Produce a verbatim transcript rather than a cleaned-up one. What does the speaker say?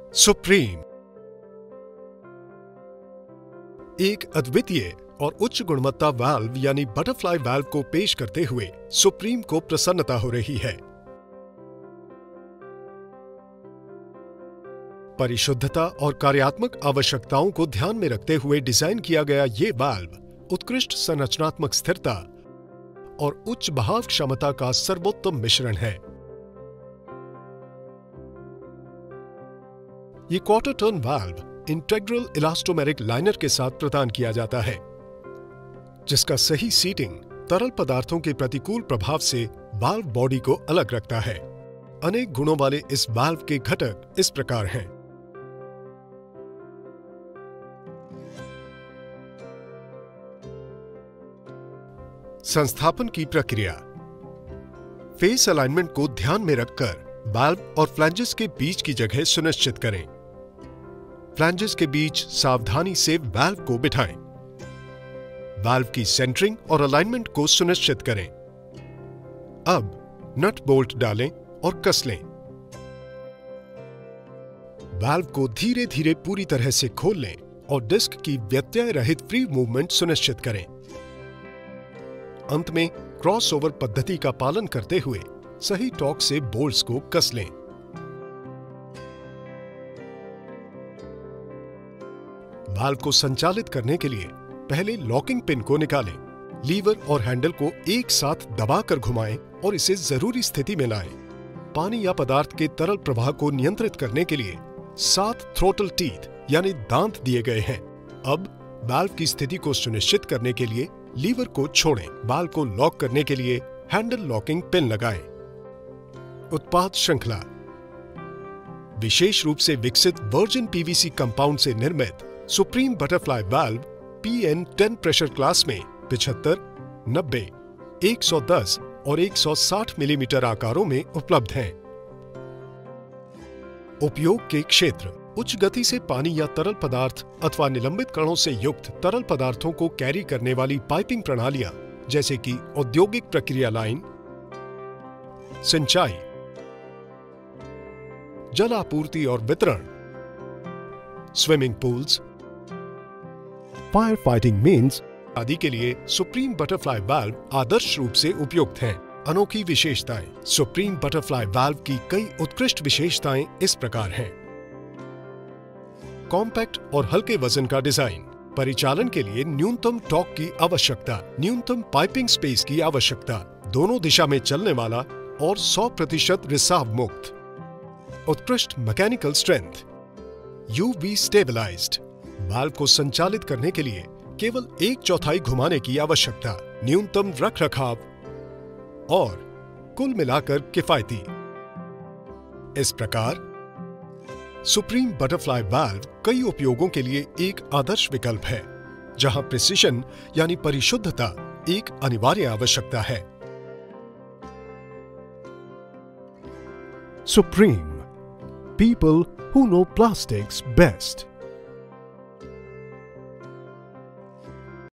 Supreme एक अद्वितीय और उच्च गुणवत्ता वाल्व यानी बटरफ्लाई वाल्व को पेश करते हुए सुप्रीम को प्रसन्नता हो रही है। परिशुद्धता और कार्यात्मक आवश्यकताओं को ध्यान में रखते हुए डिजाइन किया गया ये वाल्व उत्कृष्ट संरचनात्मक स्थिरता और उच्च बहाव क्षमता का सर्वोत्तम मिश्रण है। ये quarter turn valve integral elastomeric liner के साथ प्रदान किया जाता है, जिसका सही सीटिंग तरल पदार्थों के प्रतिकूल प्रभाव से वाल्व बॉडी को अलग रखता है। अनेक गुणों वाले इस वाल्व के घटक इस प्रकार हैं। संस्थापन की प्रक्रिया। फेस अलाइनमेंट को ध्यान में रखकर वाल्व और फ्लैंजेस के बीच की जगह सुनिश्चित करें। फ्लैंजेस के बीच सावधानी से वाल्व को बिठाएं। वाल्व की सेंटरिंग और अलाइनमेंट को सुनिश्चित करें। अब नट बोल्ट डालें और कस लें। वाल्व को धीरे धीरे पूरी तरह से खोल लें और डिस्क की व्यत्यय रहित फ्री मूवमेंट सुनिश्चित करें। अंत में क्रॉसओवर पद्धति का पालन करते हुए सही टॉर्क से बोल्ट्स को कस लें। वाल्व को संचालित करने के लिए पहले लॉकिंग पिन को निकालें। लीवर और हैंडल को एक साथ दबाकर घुमाएं और इसे जरूरी स्थिति में लाएं। पानी या पदार्थ के तरल प्रवाह को नियंत्रित करने के लिए सात थ्रोटल टीथ यानी दांत दिए गए हैं। अब वाल्व की स्थिति को सुनिश्चित करने के लिए लीवर को छोड़ें। वाल्व को लॉक करने के लिए हैंडल लॉकिंग पिन लगाएं। उत्पाद श्रृंखला। विशेष रूप से विकसित वर्जिन पीवीसी कंपाउंड से निर्मित Supreme butterfly valve P N ten pressure class में पिछहत्तर, नब्बे, एक सौ दस और एक सौ साठ मिलीमीटर आकारों में उपलब्ध हैं। उपयोग के क्षेत्र। उच्च गति से पानी या तरल पदार्थ अथवा निलंबित कणों से युक्त तरल पदार्थों को कैरी करने वाली पाइपिंग प्रणालियां जैसे कि औद्योगिक प्रक्रिया लाइन, सिंचाई, जल आपूर्ति और वितरण, swimming pools, fire fighting means आदि के लिए सुप्रीम बटरफ्लाई वाल्व आदर्श रूप से उपयुक्त हैं। अनोखी विशेषताएं। सुप्रीम बटरफ्लाई वाल्व की कई उत्कृष्ट विशेषताएं इस प्रकार हैं। कॉम्पैक्ट और हल्के वजन का डिजाइन। परिचालन के लिए न्यूनतम टॉर्क की आवश्यकता, न्यूनतम पाइपिंग स्पेस की आवश्यकता, दोनों दिशा में चलने वाला और सौ प्रतिशत रिसाव मुक्त। उत्कृष्ट mechanical strength. UV stabilised. Valve को संचालित करने के लिए केवल एक चौथाई घुमाने की आवश्यकता, न्यूनतम रख रखाव और कुल मिलाकर किफायती। इस प्रकार सुप्रीम बटरफ्लाई वाल्व कई उपयोगों के लिए एक आदर्श विकल्प है, जहां प्रिसिशन यानी परिशुद्धता एक अनिवार्य आवश्यकता है। Supreme, people who know plastics best.